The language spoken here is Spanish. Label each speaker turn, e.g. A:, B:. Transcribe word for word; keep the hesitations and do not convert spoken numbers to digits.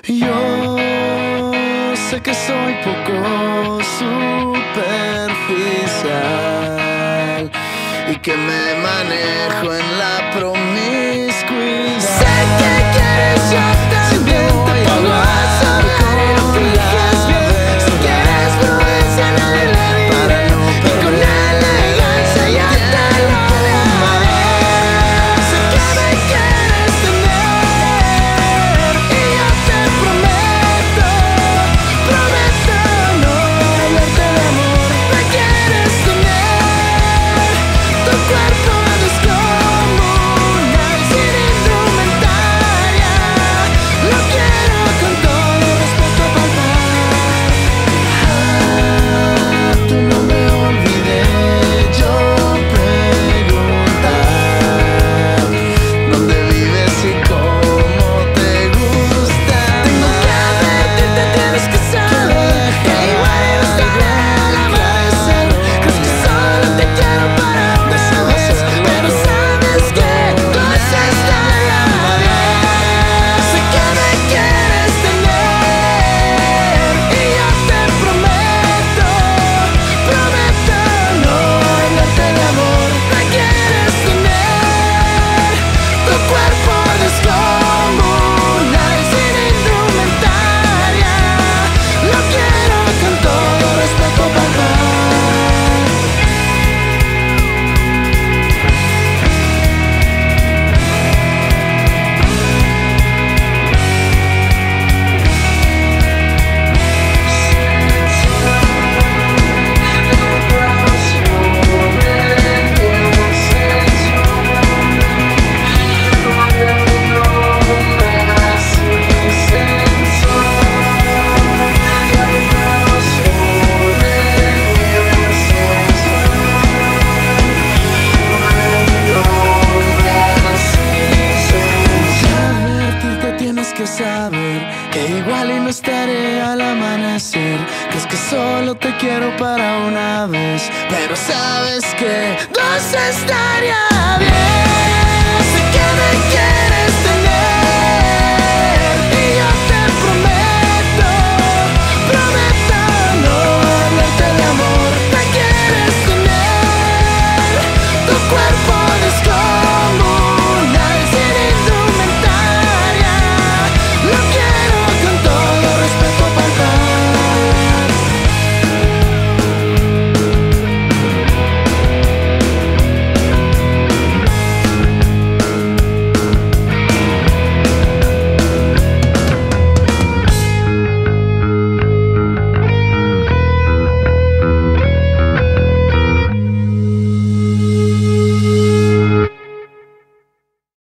A: Yo sé que soy poco superficial y que me manejo en la promiscuidad.
B: Sé que quieres yo también, te pongo a sonar y lo finges bien. Si quieres prudencia nadie le diré,
A: Para no
B: y con
A: perder
B: elegancia ya te lo haré. Sé que me quieres tener y yo te prometo, prometo no hablarte de amor. Me quieres tener, tu cuerpo descomunal sin indumentaria. Lo quiero con todo respeto palpar.
A: Ah, tú no me olvidé yo preguntar dónde vives y cómo te gusta.
B: Tengo que advertirte, tienes que saber que igual no estaré al amanecer. Crees que solo te quiero para una vez, pero sabes que cosa estaría bien. Sé que me quieres tener y yo te prometo, prometo no hablarte de amor. Me quieres tener, tu cuerpo descomunal sin indumentaria. Lo quiero con todo respeto palpar.
A: Advertirte tienes que saber que igual y no estaré al amanecer. Que es que solo te quiero para una vez, pero sabes que
B: Dos estaría bien.